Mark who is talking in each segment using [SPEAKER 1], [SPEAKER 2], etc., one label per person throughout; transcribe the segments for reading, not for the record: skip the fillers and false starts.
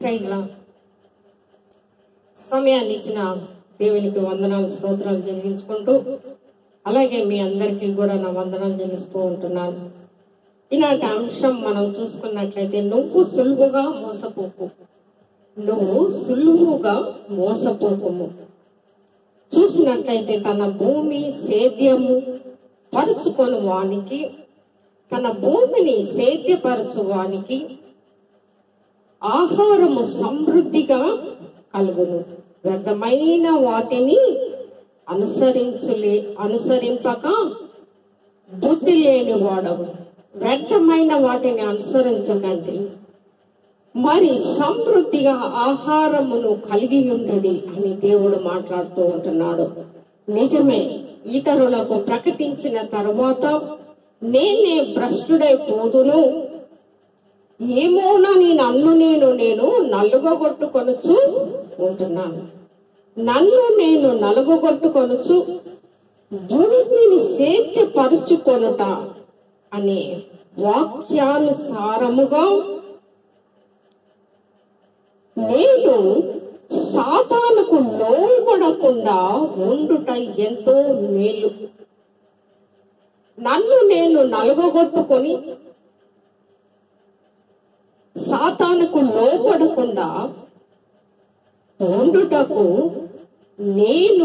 [SPEAKER 1] Praise lord. సమయాన్ని ఇచ్చిన దేవునికి వందనాలు స్తోత్రాలు చెల్లించుకుంటూ, అలాగే మీ అందరికీ కూడా నా వందనాలు చెల్లిస్తూ ఉంటున్నాను. ఇలాంటి అంశం మనం చూసుకున్నట్లయితే, నువ్వు సులువుగా మోసపోకు, నువ్వు సులువుగా మోసపోకుము. చూసినట్లయితే తన భూమి సేద్యము పరుచుకొని వానికి, తన భూమిని సేద్యపరచు వానికి ఆహారము సమృద్ధిగా కలుగును. వ్యర్థమైన వాటిని అనుసరింపక బుద్ధి లేని వాడవు. వ్యర్థమైన వాటిని అనుసరించకండి, మరి సమృద్ధిగా ఆహారమును కలిగి ఉండడి అని దేవుడు మాట్లాడుతూ ఉంటున్నాడు. నిజమే, ఇతరులకు ప్రకటించిన తర్వాత నేనే భ్రష్టుడైపోదును, ఏమోనా నేను నలుగొట్టుకొనుచు ఉంటున్నాను. నేను నలుగొట్టుకొనుచు భూమిని సేద్యపరుచుకొనుట అనే వాక్యానుసారముగా నేను సాతానుకు లోబడకుండా ఉండుట ఎంతో మేలు. నేను నలుగొట్టుకొని సాతానుకు లోబడకుండా ఉండుటకు నేను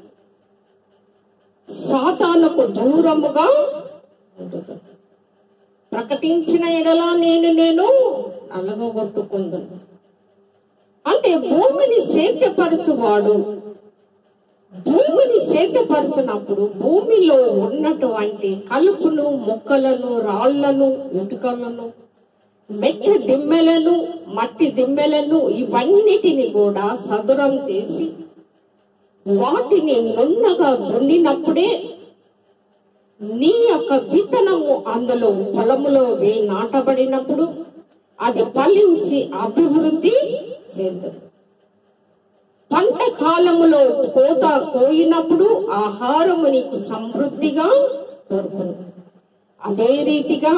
[SPEAKER 1] సాతానుకు దూరముగా ఉండుట. ప్రకటించిన ఎడల నేను నలుగొట్టుకుందును. అంటే భూమిని సేద్యపరచువాడు భూమిని సేద్యపరచినప్పుడు భూమిలో ఉన్నటువంటి కలుపును, మొక్కలను, రాళ్లను, ఇటుకలను, మట్టి దిమ్మెలను ఇవన్నిటిని కూడా సదురం చేసి వాటిని నున్నగా దున్నినప్పుడే నీ యొక్క విత్తనము అందులో పొలములో నాటబడినప్పుడు అది ఫలించి అభివృద్ధి చెందదు. పంట కాలములో కోత కోయినప్పుడు ఆహారము నీకు సమృద్ధిగా దొరుకును. అదే రీతిగా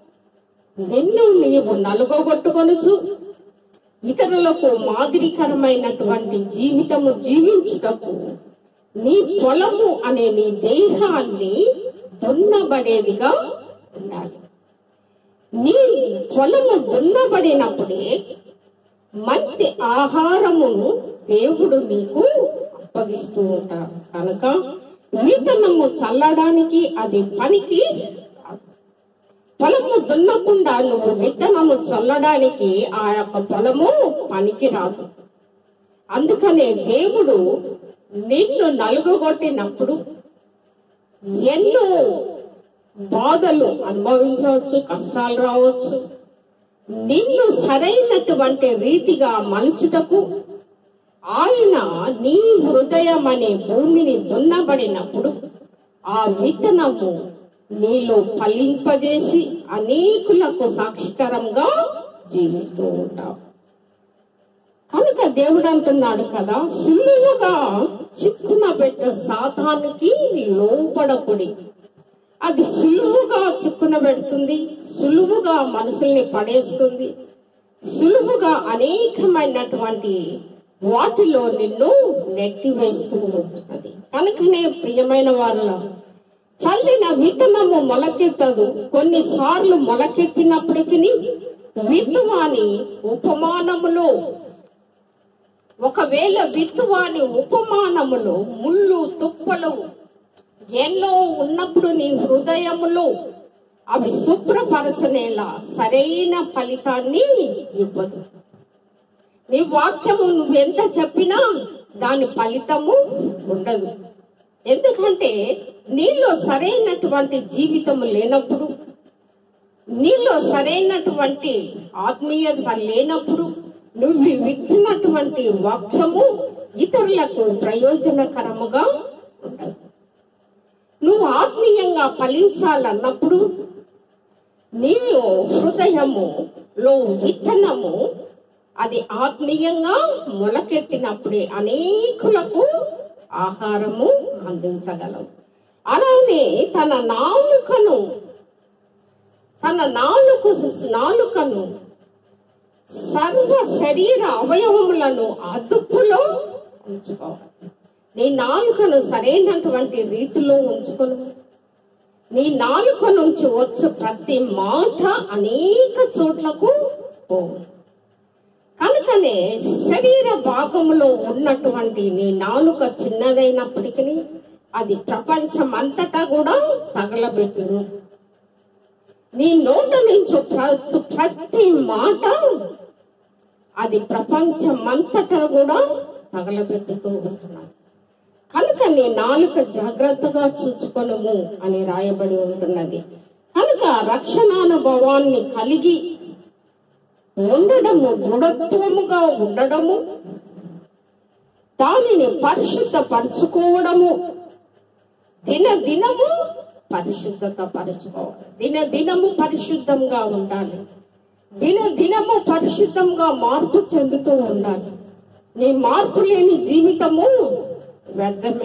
[SPEAKER 1] నీవు నలుగొట్టుకొనుచు ఇతరులకు మాదిరికరమైనటువంటి జీవితము జీవించుటకు నీ పొలము అనే నీ దేహాన్ని దున్నబడేదిగా ఉండాలి. నీ పొలము దున్నబడినప్పుడే మంచి ఆహారమును దేవుడు నీకు అప్పగిస్తూ ఉంటాడు. కనుక విత్తనము చల్లడానికి అది పనికి, పొలము దున్నకుండా నువ్వు విత్తనము చల్లడానికి ఆ యొక్క పొలము పనికి రాదు. అందుకనే దేవుడు నిన్ను నలుగొట్టినప్పుడు ఎన్నో బాధలు అనుభవించవచ్చు, కష్టాలు రావచ్చు. నిన్ను సరైనటువంటి రీతిగా మలుచుటకు ఆయన నీ హృదయం అనే భూమిని దున్నబడినప్పుడు ఆ విత్తనము నీలో ఫలింపజేసి అనేకులకు సాక్షికరంగా జీవిస్తూ ఉంటావు. కనుక దేవుడు అంటున్నాడు కదా, సులువుగా చిక్కున పెట్ట సాతానుకి లోపడకుడి. అది సులువుగా చిక్కున పెడుతుంది, సులువుగా మనుషుల్ని పడేస్తుంది, సులువుగా అనేకమైనటువంటి వాటిలో నిన్ను నెట్టివేస్తూ ఉంటున్నది. కనుకనే ప్రియమైన వాళ్ళ చల్లిన విత్తనము మొలకెత్తదు. కొన్నిసార్లు మొలకెత్తినప్పటికీ విత్తువాని ఉపమానములో, ఒకవేళ విత్తువాని ఉపమానములో ముళ్ళు తుప్పలు ఎన్నో ఉన్నప్పుడు నీ హృదయములో అవి శుభ్రపరచనేలా సరైన ఫలితాన్ని ఇవ్వదు. నీ వాక్యము నువ్వెంత చెప్పినా దాని ఫలితము ఉండదు. ఎందుకంటే నీలో సరైనటువంటి జీవితము లేనప్పుడు, నీలో సరైనటువంటి ఆత్మీయత లేనప్పుడు నువ్వు విత్తినటువంటి వాక్యము ఇతరులకు ప్రయోజనకరముగా ఉండదు. నువ్వు ఆత్మీయంగా ఫలించాలన్నప్పుడు నీ హృదయములో విత్తనము అది ఆత్మీయంగా మొలకెత్తినప్పుడే అనేకులకు ఆహారము అందించగలవు. అలానే తన నాలుకను సర్వ శరీర అవయవములను అదుపులో ఉంచుకోవాలి. నీ నాలుకను సరైనటువంటి రీతిలో ఉంచుకొని నీ నాలుక నుంచి వచ్చే ప్రతి మాట అనేక చోట్లకు పోవు. కనుకనే శరీర భాగంలో ఉన్నటువంటి నీ నాలుక చిన్నదైనప్పటికీ అది ప్రపంచం అంతటా కూడా తగలబెట్టును. నీ నోట నుంచి ప్రతి మాట అది ప్రపంచం అంతటా కూడా తగలబెట్టుతూ ఉంటున్నాను. కనుక నీ నాలుక జాగ్రత్తగా చూసుకొనుము అని రాయబడి ఉంటున్నది. కనుక రక్షణానుభవాన్ని కలిగి ఉండడము, దృఢత్వముగా ఉండడము, దానిని పరిశుద్ధపరచుకోవడము, దినదినము పరిశుద్ధత పరచుకోవాలి. దినదినము పరిశుద్ధంగా ఉండాలి. దినదినము పరిశుద్ధంగా మార్పు చెందుతూ ఉండాలి. నీ మార్పు లేని జీవితము వ్యర్థమే.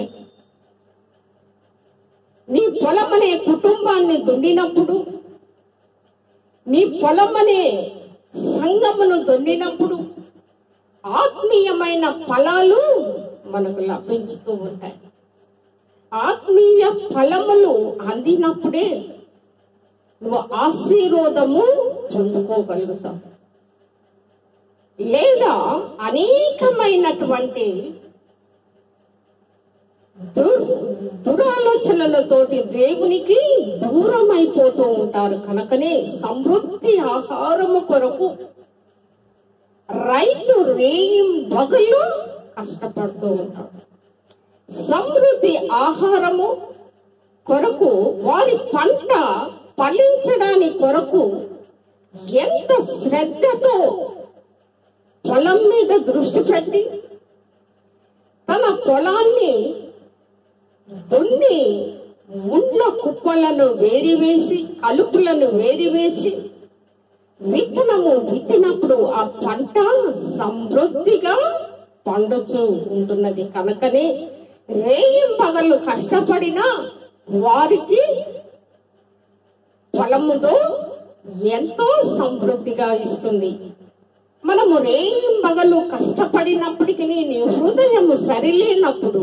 [SPEAKER 1] నీ పొలమనే కుటుంబాన్ని దున్నినప్పుడు, నీ పొలమనే సంఘమును దున్నినప్పుడు ఆత్మీయమైన ఫలాలు మనకు లభించుతూ ఉంటాయి. ఆత్మీయ ఫలములు అందినప్పుడే నువ్వు ఆశీర్వాదము పొందుకోగలుగుతావు. లేదా అనేకమైనటువంటి దురాలోచనలతోటి దేవునికి దూరం అయిపోతూ ఉంటారు. కనుకనే సమృద్ధి ఆహారము కొరకు రైతు రేయిం పగలు కష్టపడుతూ ఉంటారు. సమృద్ధి ఆహారము కొరకు వారి పంట ఫలించడానికి కొరకు ఎంత శ్రద్ధతో పొలం మీద దృష్టి పెట్టి తన పొలాన్ని దున్ని ముండ్ల కుప్పలను వేరివేసి కలుపులను వేరివేసి విత్తనము విత్తినప్పుడు ఆ పంట సమృద్ధిగా పండుతూ ఉంటున్నది. కనుకనే రేయం పగళ్ళు కష్టపడినా వారికి ఫలముతో ఎంతో సమృద్ధిగా ఇస్తుంది. మనము రేయం పగలు కష్టపడినప్పటికీ నీ హృదయము సరిలేనప్పుడు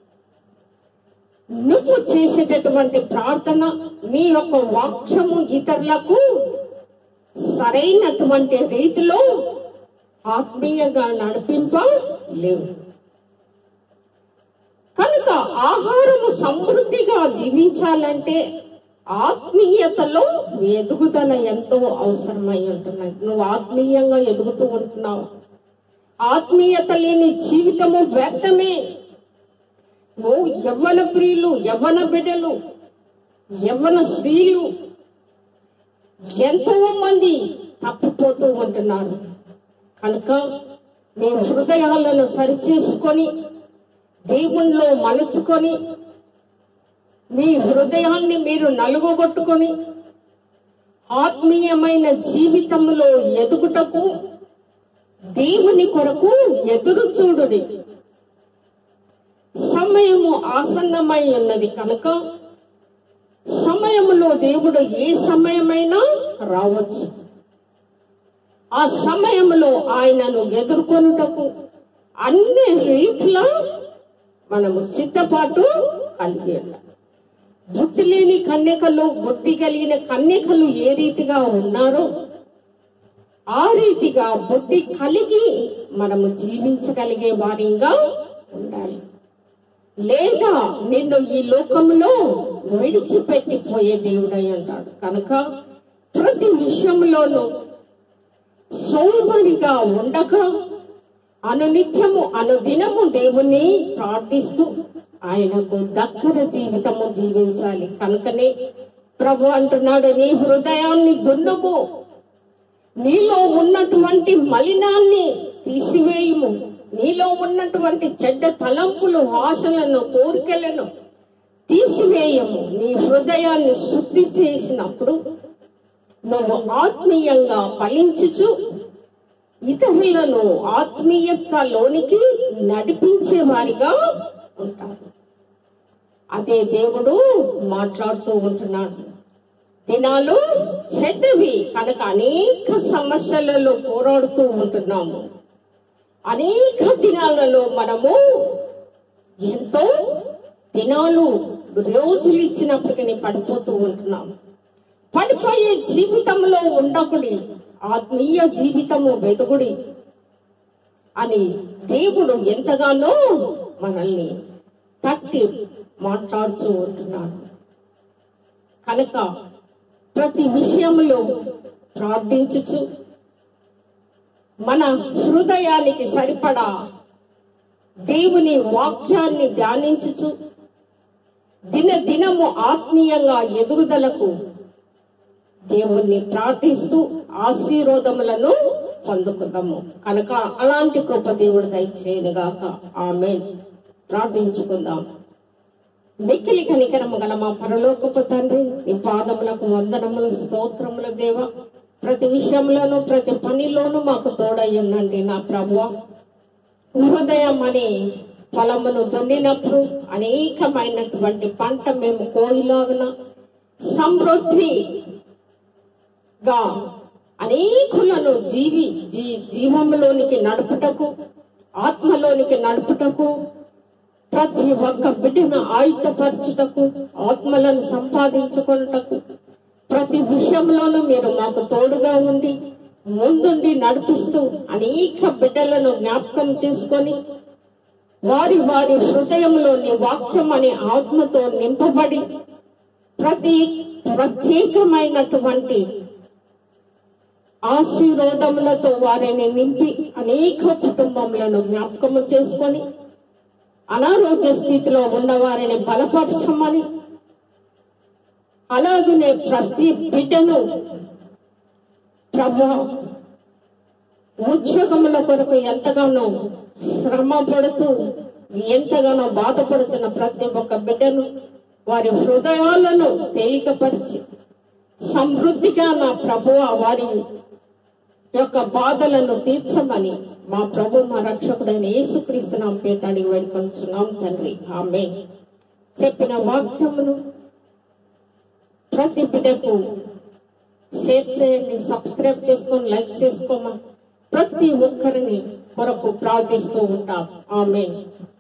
[SPEAKER 1] నువ్వు చేసేటటువంటి ప్రార్థన, నీ యొక్క వాక్యము ఇతరులకు సరైనటువంటి రీతిలో ఆత్మీయంగా నడిపింపలేవు. కనుక ఆహారము సమృద్ధిగా జీవించాలంటే ఆత్మీయతలో ఎదుగుదల ఎంతో అవసరమై ఉంటున్నది. నువ్వు ఆత్మీయంగా ఎదుగుతూ ఉంటున్నావు. ఆత్మీయత లేని జీవితము వ్యర్థమే. ఓ యవ్వన ప్రియులు, యవ్వన బిడ్డలు, యవ్వన స్త్రీలు ఎంతో మంది తప్పిపోతూ ఉంటున్నారు. కనుక మీ హృదయాలను సరిచేసుకొని దేవునిలో మలుచుకొని మీ హృదయాన్ని మీరు నలుగొట్టుకొని ఆత్మీయమైన జీవితంలో ఎదుగుటకు దేవుని కొరకు ఎదురు చూడుడి. సమయము ఆసన్నమై ఉన్నది కనుక సమయములో దేవుడు ఏ సమయమైనా రావచ్చు. ఆ సమయంలో ఆయనను ఎదుర్కొనుటకు అన్ని రీతిలో మనము సిద్ధపాటు కలిగి ఉండాలి. బుద్ధి లేని కన్యకలు, బుద్ధి కలిగిన కన్యకలు ఏ రీతిగా ఉన్నారో ఆ రీతిగా బుద్ధి కలిగి మనము జీవించగలిగే వారిగా ఉండాలి. లేదా నిన్ను ఈ లోకంలో విడిచిపెట్టిపోయే దేవుడై అంటాడు. కనుక ప్రతి విషయంలోనూ సోమరిగా ఉండగా అనునిత్యము అనుదినము దేవుణ్ణి ప్రార్థిస్తూ ఆయనకు దగ్గర జీవితము జీవించాలి. కనుకనే ప్రభు అంటున్నాడు, నీ హృదయాన్ని దున్నుము, నీలో ఉన్నటువంటి మలినాన్ని తీసివేయుము, నీలో ఉన్నటువంటి చెడ్డ తలంపులు, ఆశలను, కోరికలను తీసివేయము. నీ హృదయాన్ని శుద్ధి చేసినప్పుడు నువ్వు ఆత్మీయంగా ఫలించుచు ఇతరులను ఆత్మీయతలోనికి నడిపించే వారిగా ఉంటారు. అదే దేవుడు మాట్లాడుతూ ఉంటున్నాడు. దినాలు చెడ్డవి కనుక అనేక సమస్యలలో పోరాడుతూ ఉంటున్నాము. అనేక దినాలలో మనము ఎంతో దినాలు రోజులు ఇచ్చినప్పటికీ పడిపోతూ ఉంటున్నాము. పడిపోయే జీవితంలో ఉండకుడి, ఆత్మీయ జీవితము వెతుకుడి అని దేవుడు ఎంతగానో మనల్ని తట్టి మాట్లాడుతూ ఉంటున్నాడు. కనుక ప్రతి విషయంలో ప్రార్థించుచు మన హృదయానికి సరిపడా దేవుని వాక్యాన్ని ధ్యానించుచు దినదినము ఆత్మీయంగా ఎదుగుదలకు దేవుణ్ణి ప్రార్థిస్తూ ఆశీర్వాదములను పొందుకుందాము. కనుక అలాంటి కృప దేవుడు దయచేయనుగాక. ఆమేన్. ప్రార్థించుకుందాం. మిక్కిలి కనికరము గల మా పరలోకపు తండ్రి, నీ పాదములకు వందనములు, స్తోత్రములు దేవా. ప్రతి విషయంలోనూ ప్రతి పనిలోనూ మాకు తోడై ఉండండి నా ప్రభువా. హృదయం అనే పొలమును దున్నినప్పుడు అనేకమైనటువంటి పంట మేము కోయిలాగున సమృద్ధిగా అనేకులను జీవములోనికి నడుపుటకు, ఆత్మలోనికి నడుపుటకు, ప్రతి ఒక్క బిడ్డను ఆయుధపరచుటకు, ఆత్మలను సంపాదించుకున్నటకు ప్రతి విషయంలోనూ మీరు మాకు తోడుగా ఉండి ముందుండి నడిపిస్తూ అనేక బిడ్డలను జ్ఞాపకం చేసుకొని వారి వారి హృదయంలోని వాక్యం అనే ఆత్మతో నింపబడి ప్రత్యేకమైనటువంటి ఆశీర్వాదములతో వారిని నింపి అనేక కుటుంబములను జ్ఞాపకము చేసుకొని అనారోగ్య స్థితిలో ఉన్న వారిని బలపరచమని, అలాగనే ప్రతి బిడ్డను ప్రభువా ఉద్యోగముల కొరకు ఎంతగానో శ్రమ పడుతూ ఎంతగానో బాధపడుతున్న ప్రతి ఒక్క బిడ్డను వారి హృదయాలను తేలికపరిచి సమృద్ధిగా నా ప్రభువా వారి యొక్క బాధలను తీర్చమని మా ప్రభు మా రక్షకుడైన యేసుక్రీస్తు నామమున పేరిట అడిగి వేడుకొనుచున్నాం తండ్రి. ఆమేన్. చెప్పిన వాక్యమును ప్రతి బిడ్డకు షేర్ చేయండి, సబ్స్క్రైబ్ చేసుకొని లైక్ చేసుకోమని ప్రతి ఒక్కరిని కొరకు ప్రార్థిస్తూ ఉంటాం. ఆమేన్.